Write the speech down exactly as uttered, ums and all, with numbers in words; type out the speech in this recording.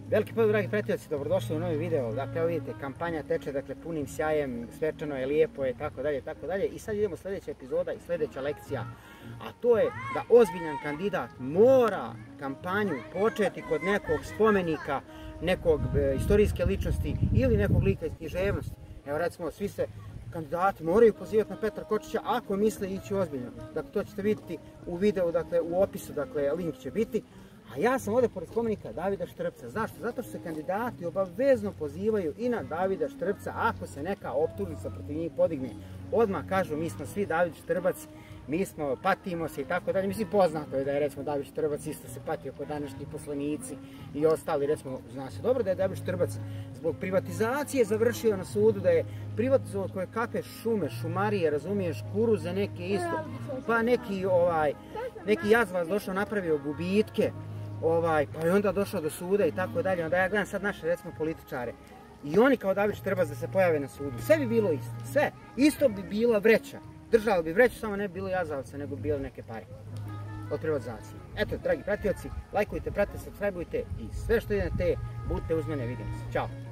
Veliki pozdrav, dragi pratioci, dobrodošli u novi video. Dakle, evo vidite, kampanja teče, dakle, punim sjajem, svečano je, lijepo je, tako dalje, tako dalje. I sad idemo sljedeća epizoda i sljedeća lekcija, a to je da ozbiljan kandidat mora kampanju početi kod nekog spomenika, nekog e, istorijske ličnosti ili nekog lika iz književnosti. Evo, recimo, svi se kandidati moraju pozivati na Petra Kočića ako misle ići ozbiljno. Dakle, to ćete vidjeti u videu, dakle, u opisu, dakle, link će biti. A ja sam ovdje pored spomenika Davida Štrpca. Zašto? Zato što se kandidati obavezno pozivaju i na Davida Štrpca ako se neka optužnica protiv njih podigne. Odmah kažu mi smo svi David Štrbac, mi smo, patimo se i tako dalje. Mislim, poznato je da je recimo David Štrbac isto se patio kod današnji poslanici i ostali. Recimo, zna se dobro da je David Štrbac zbog privatizacije završio na sudu, da je privatizovao koje kakve šume, šumarije, razumiješ, kuruze neke isto. Pa neki, ovaj, neki jazvac došao napravio gubitke. Ovaj, pa je onda došao do suda i tako dalje. Onda ja gledam sad naše, recimo, političare. I oni kao David Štrbac da se pojave na sudu. Sve bi bilo isto. Sve. Isto bi bila vreća. Držali bi vreću, samo ne bi bilo jazavca, nego bi bilo neke pare od privatizacije. Eto, dragi pratioci, lajkujte, pratite, subscribeujte i sve što idete, budite uz mene, vidimo se. Ćao.